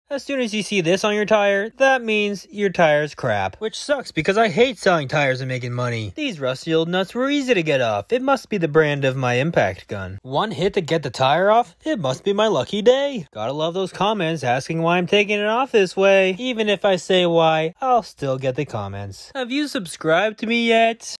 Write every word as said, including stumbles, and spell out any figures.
As soon as you see this on your tire, that means your tire's crap. Which sucks because I hate selling tires and making money. These rusty old nuts were easy to get off. It must be the brand of my impact gun. One hit to get the tire off? It must be my lucky day. Gotta love those comments asking why I'm taking it off this way. Even if I say why, I'll still get the comments. Have you subscribed to me yet?